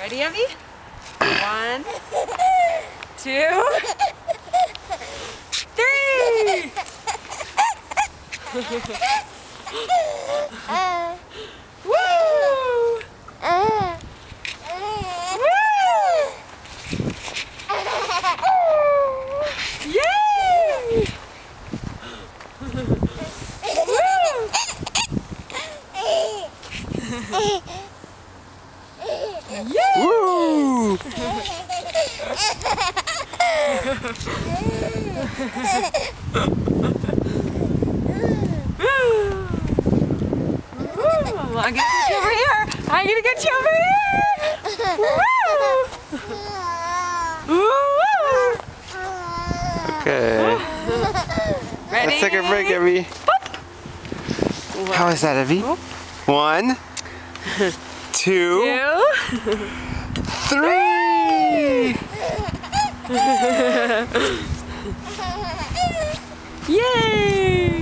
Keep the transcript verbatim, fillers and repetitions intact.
Ready, Evie? One, two, three! Woo! Yay! Woo! I'm gonna get you over here. I'm gonna get you over here. Woo! Woo! Okay. Ready? Let's take a break, Evie. How is that, Evie? One, two, Two. three! Yay!